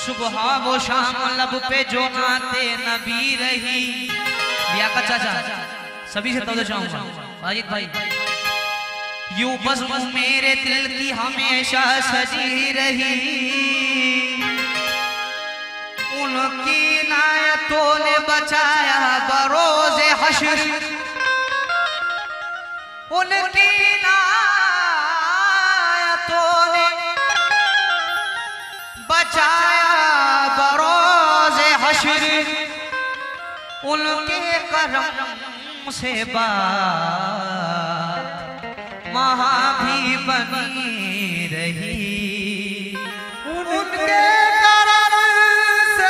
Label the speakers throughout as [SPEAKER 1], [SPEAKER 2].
[SPEAKER 1] सुबह वो शाम लब पे जो नाते नबी रही। बिया का चाचा सभी से तवज्जो चाहूंगा वाजिद भाई। यूं बज़्म मेरे दिल की हमेशा सजी रही। उनकी नायतों ने बचाया बरोज़े हश्र। उनकी नायतों ने बचाया बरोज़े हश्र। उनके करम से बात वहाँ भी बनी रही।
[SPEAKER 2] उनके करम से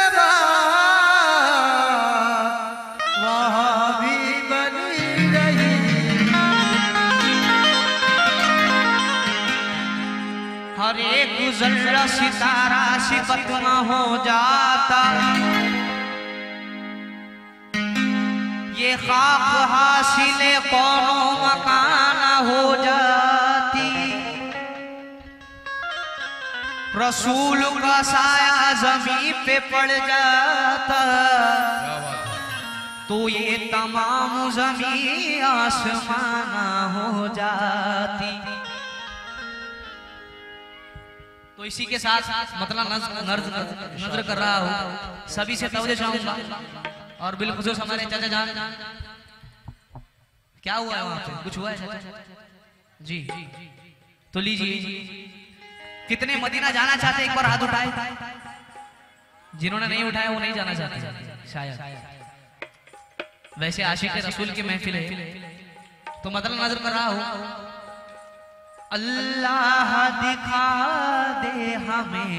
[SPEAKER 2] बात वहाँ भी बनी रही।
[SPEAKER 1] हर एक ज़र्रा सितारा सिफत न हो जाता। ये खाक हासिले कौनो मकान हो जाती। रसूल का साया ज़मीन पे पड़ जाता तो ये तमाम ज़मीन आसमाना हो जाती। तो इसी के साथ मतलब नज़र कर रहा हूँ, सभी से तवज्जो चाहूंगा और बिलखुसूस हमारे चाचा जान। क्या हुआ है वहां पे? कुछ हुआ है जी? तो लीजिए, कितने मदीना जाना चाहते एक बार हाथ उठाए। जिन्होंने नहीं उठाया वो नहीं जाना चाहते शायद। वैसे आशिक रसूल की महफिल है तो मतलब नजर कर रहा हूं। अल्लाह दिखा दे हमें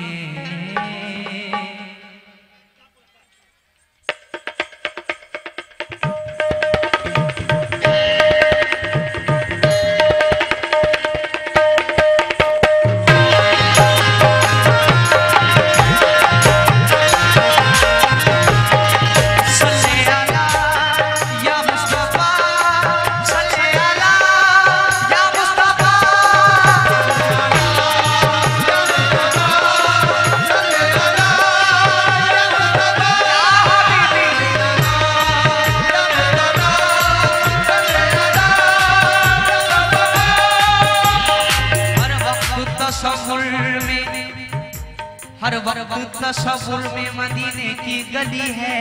[SPEAKER 1] हर वक्त तसव्वुर में मदीने की गली है।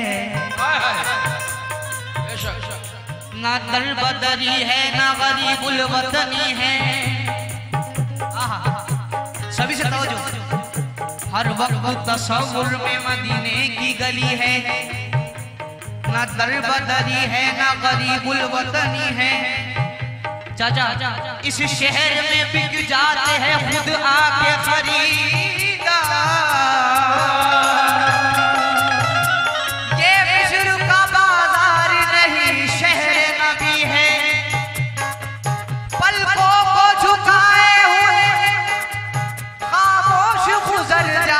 [SPEAKER 1] ना दल बदरी है ना गरीबुल वतनी है। सभी से तवज्जो। हर वक्त तसव्वुर में मदीने की गली है। ना दल बदरी है ना गरीबुल वतनी है। चाचा इस शहर में बिक जाते हैं खुद आके खरीदार। ये मिस्र का बाजार नहीं शहर नबी है। पलकों को झुकाए हुए खामोश गुजर जा।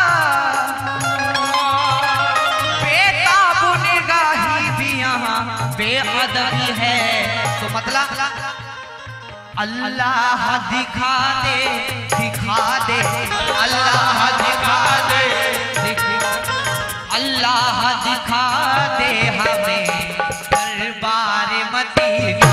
[SPEAKER 1] बेताब निगाही भी यहाँ बेअदबी है। तो मतलब अल्लाह दिखा दे अल्लाह दिखा दे अल्लाह दिखा दे हमें दरबार मदीना।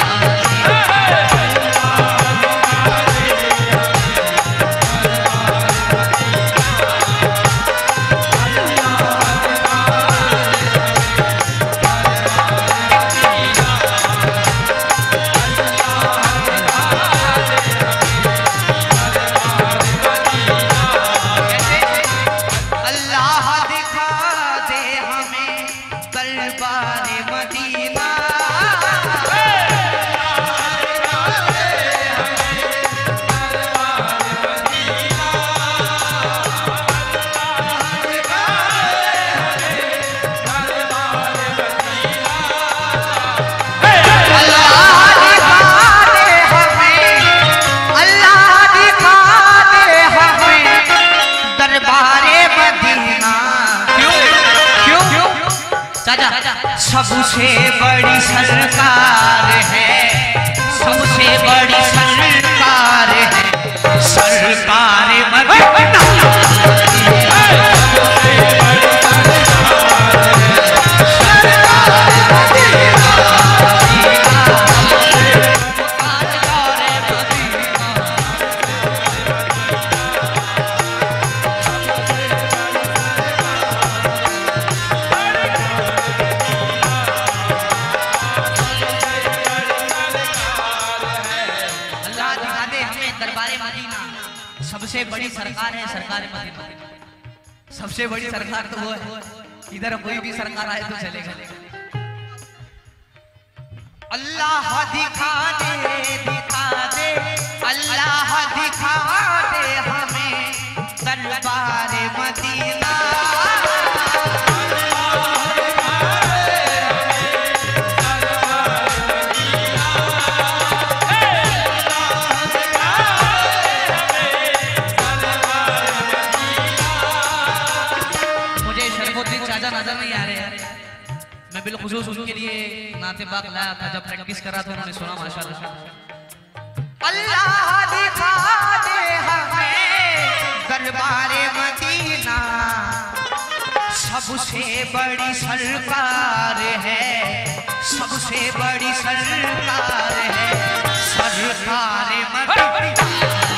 [SPEAKER 1] सबसे बड़ी सरकार है, सबसे बड़ी सरकार है, सरकार मदीना। सबसे बड़ी सरकार है सरकार मदीना। सबसे बड़ी सरकार तो वो है, इधर कोई भी सरकार आए तो चलेगा। अल्लाह दिखा दे अल्लाह दिखा दे हमें दरबार मदीना। नजर नहीं आ रहे यार, मैं बिलखुसूस उनके लिए नाते पाक लाया था, जब प्रैक्टिस करा था उन्होंने सुना माशाल्लाह। अल्लाह दिखा दे हमें दरबारे मदीना, सबसे बड़ी सरकार है, सबसे बड़ी सरकार है सरकार मदीना।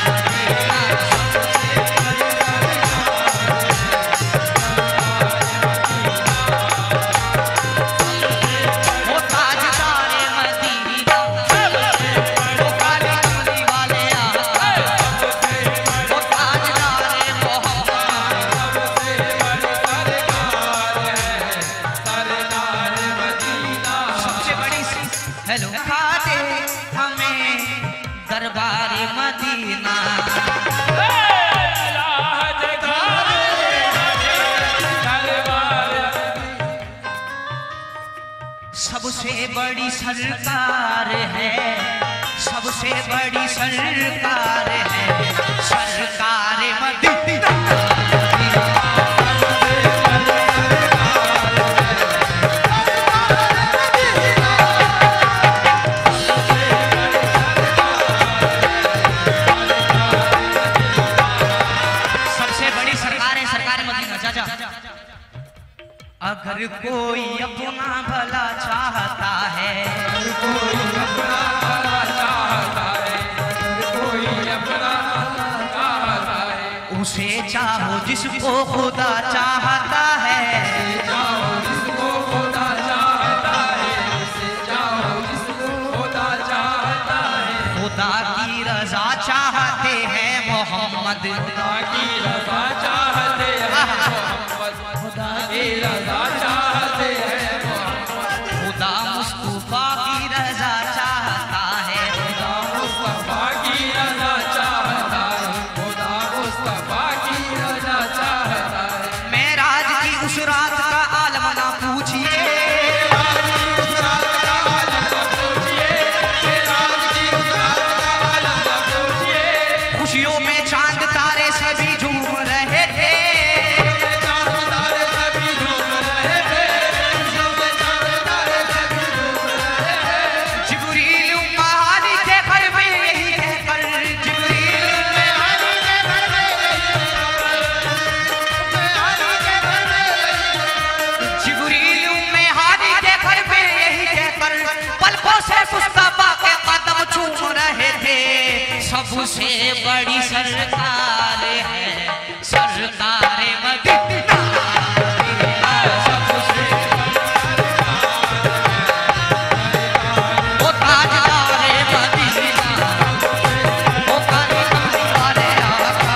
[SPEAKER 1] सबसे बड़ी सरकार है, सबसे बड़ी सरकार है सरकार मदीना। सबसे बड़ी सरकार है सरकार मदीना। चाचा, अगर कोई अपना भला चाहता है, कोई अपना भला चाहता है, कोई अपना भला चाहता है, उसे चाहो जिसको खुदा चाहता है, चाहो जिसको खुदा चाहता है, उसे चाहो जिसको खुदा चाहता है। खुदा की रजा चाहते हैं मोहम्मद, खुदा की रजा चाहते हैं मोहम्मद, खुदा की रजा चाहते हैं मोहम्मद। खुदा मुस्तफा की रजा चाहता है, खुदा मुस्तफा की रजा चाहता है, खुदा मुस्तफा की रजा चाहता है। मेराज की उस रात का आलम ना पूछिए, खुशियों में चांद तारे सभी झूम रहे थे, सबसे बड़ी सरकार है सरकार मदीना। सबसे वो ताजदार मदीना, वो ताजदार आका।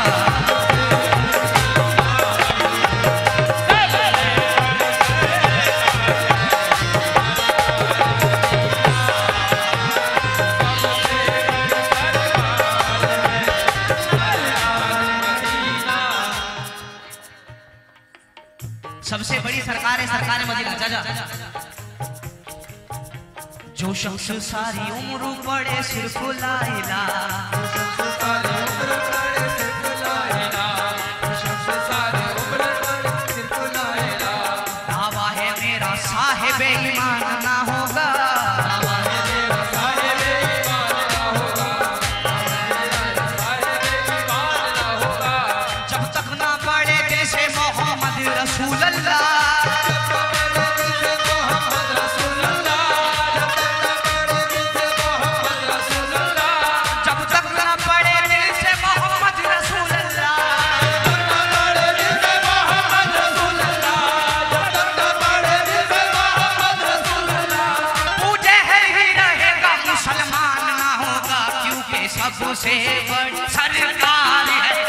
[SPEAKER 1] सबसे बड़ी सरकार है सरकार मदीना। चाचा, जो शख्स सारी उम्र पड़े सिर्फ ला इलाहा, दावा है मेरा साहिब ईमान ना होगा, जब तक ना पड़े दिल से मोहम्मद रसूल अल्लाह, जब तक ना पड़े दिल से मोहम्मद रसूल अल्लाह, पूजे ही रहेगा मुसलमान ना होगा, क्योंकि सबसे बड़ी सरकार है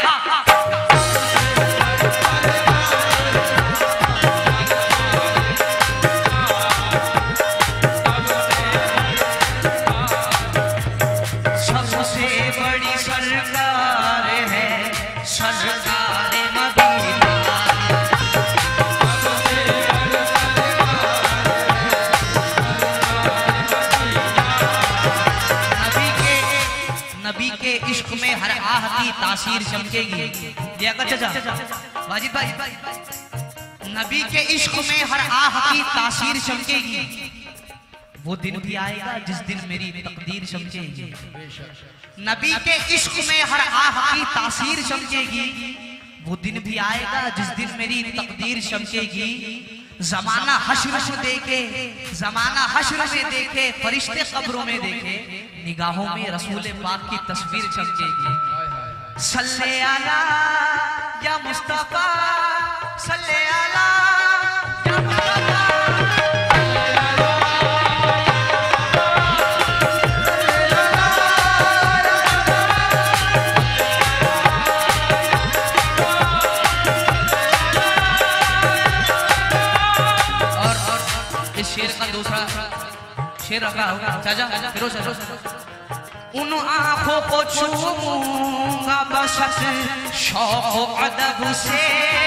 [SPEAKER 1] तासीर चमकेगी। ये चाचा वाजिद भाई, नबी के इश्क में हर आह की तासीर चमकेगी। वो दिन भी आएगा जिस दिन मेरी तकदीर चमकेगी। नबी के इश्क में हर आह की तासीर चमकेगी। वो दिन भी आएगा जिस दिन मेरी तकदीर चमकेगी। जमाना हश्र में देखे, जमाना हश्र में देखे, फरिश्ते कब्रों में देखे, निगाहों में रसूल पाक की तस्वीर चमकेगी। सल्ले अला या मुस्तफा, सल्ले अला या मुस्तफा। शेर का दूसरा शेर रखा होगा चाचा फिरोज। उन आंखों को छूऊंगा बस शौक अदब से,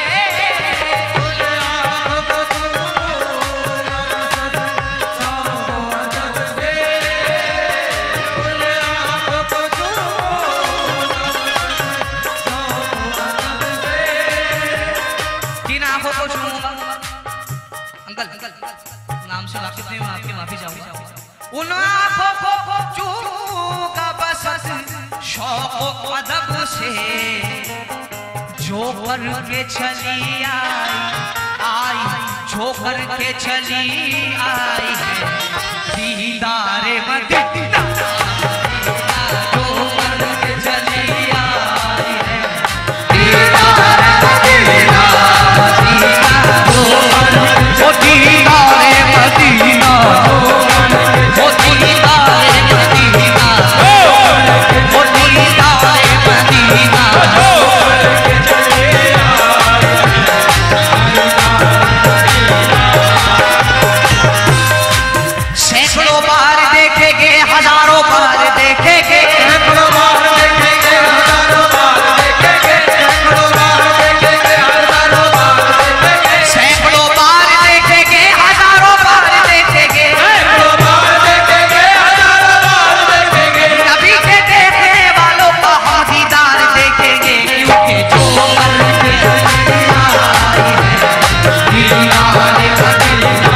[SPEAKER 1] किन आंखों को छूऊंगा? अंकल नाम से वाकिफ नहीं हूं, आपकी माफी चाहूंगा। उन आंखों को छूऊंगा बस शौक अदब से, जो करके चली आई, जो करके चली आई दीदारे मदीना, जो करके चली आई दीदारे मदीना, वो दीदारे मदीना, वो दीदारे मदीना, वो दीदारे मदीना। सैकड़ों बार देखेंगे, हजारों बार देखेंगे, सैकड़ों बार देखेंगे, हजारों बार देखेंगे, सैकड़ों बार देखेंगे, हजारों बार देखेंगे, सैकड़ों बार देखेंगे, हजारों बार देखेंगे, सैकड़ों बार देखेंगे, हजारों बार देखेंगे। नबी के देखने वालों का हम दीदार देखेंगे, क्योंकि जो करके आई है दीदारे मदीना।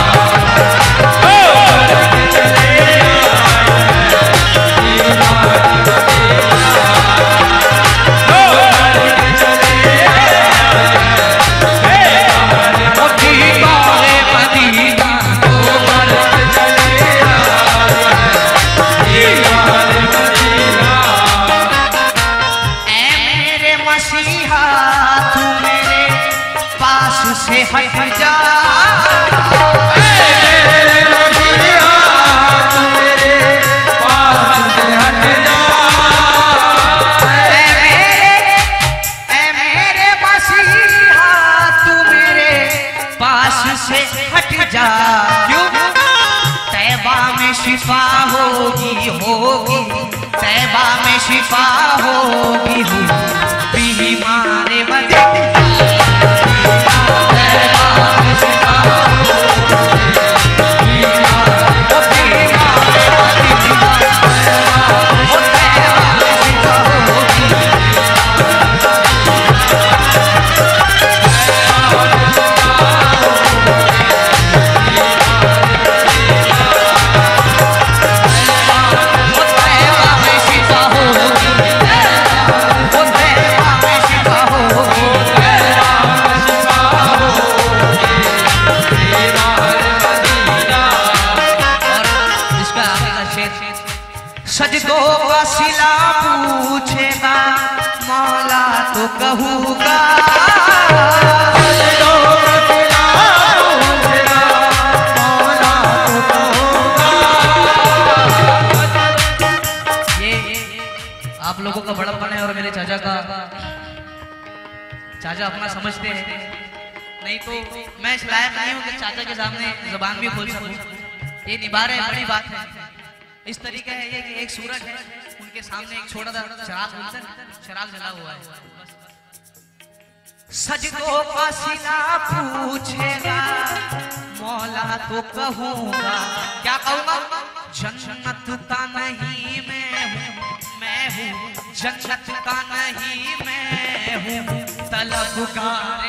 [SPEAKER 1] से हट जा, मेरे मसीहा तू मेरे पास से हट जा, मेरे मसीहा तू मेरे पास से हट जा। क्यों? तैबा में शिफा होगी, होगी तैबा में शिफा होगी, बीमारे मदीना। सजदों का सिला पूछेगा मौला तो कहूँगा, सजदों का सिला पूछेगा मौला तो कहूँगा। ये आप लोगों का बड़प्पन है और मेरे चाचा का। चाचा अपना समझते हैं, नहीं तो मैं इस लायक नहीं हूँ कि चाचा के सामने जुबान भी खोल सकूँ। ये निभा रहे बड़ी बात है। इस तरीके है ये कि एक सूरज है, उनके सामने एक छोटा सा चिराग बोलते हैं, चिराग जला हुआ है। सजदों का सिला पूछेगा मौला तो कहूँगा, क्या कहूँगा? जन्नत का नहीं मैं हूँ जन्नत का नहीं मैं हूँ तलबगार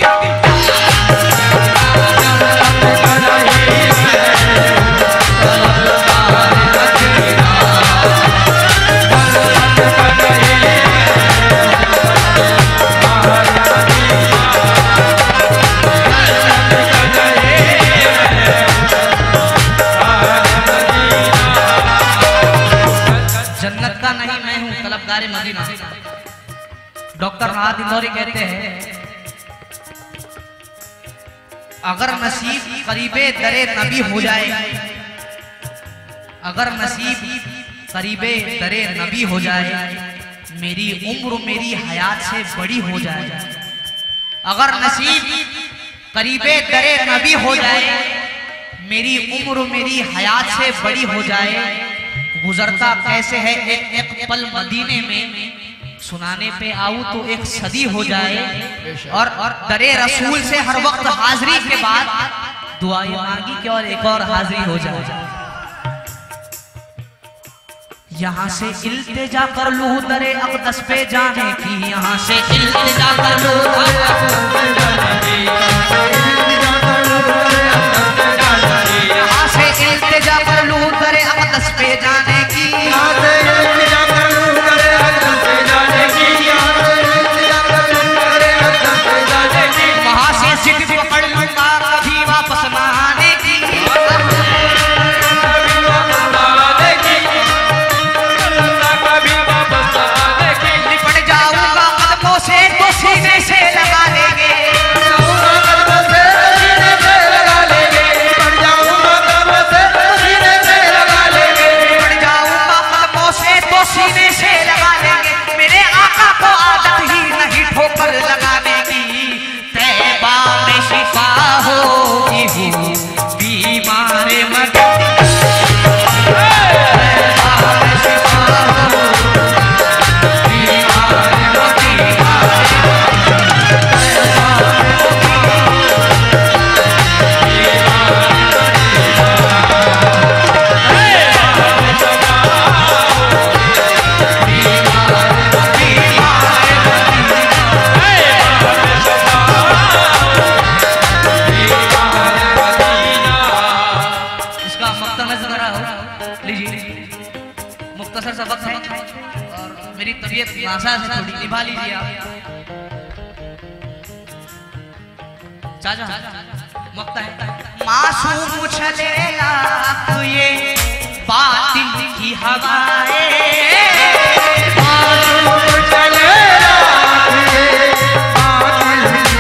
[SPEAKER 1] जन्नत का नहीं मैं हूँ तलबगार मदीना। डॉक्टर राहत इंदौरी कहते हैं अगर नसीब करीबे दरे नबी हो जाए, अगर नसीब करीबे दरे नबी हो जाए, मेरी उम्र मेरी हयात से बड़ी हो जाए, अगर नसीब करीबे दरे नबी हो जाए, मेरी उम्र मेरी हयात से बड़ी हो जाए, गुजरता कैसे है एक पल मदीने में, सुनाने पे आऊं तो एक सदी हो जाए, और दरे रसूल से हर वक्त हाजिरी के बाद दुआएं मांगी कि और एक और हाजिरी हो जाए। यहाँ से इल्तिजा कर लूं दरे अक़दस पे जाने की, यहाँ से इल्तिजा कर लूं, यहाँ से इल्तिजा कर लूं दरे अक़दस पे जाने की, वहाँ से जिद पकड़ लूंगा कभी वापस न आने की, लिपट जाऊंगा कदमों से तो सीने से लगा लेंगे, सीने से लगा लेंगे, मेरे आका को आदत ही नहीं ठोकर लगाने की, तैबा में शिफा होगी हूँ बीमार मदीना, तैबा में शिफा होगी बीमार मदीना, मुख्तसर सबक है और मेरी तबीयत नासाज है, थोड़ी निभा लीजिए आप। चाचा मक्ता है मासूम चले लाख ये बातिल की हवाएं, मासूम चले लाख ये बातिल की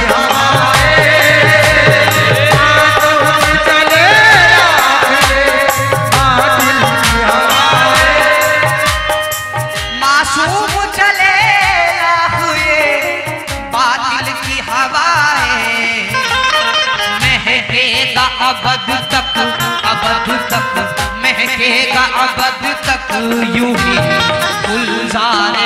[SPEAKER 1] हवाएं, मासूम चले लाख ये बातिल की हवाएं, मासूम चले लाख ये बातिल की हवाएं, महकेगा अबद तक, अबद तक महकेगा अबद तक यूं ही गुलजार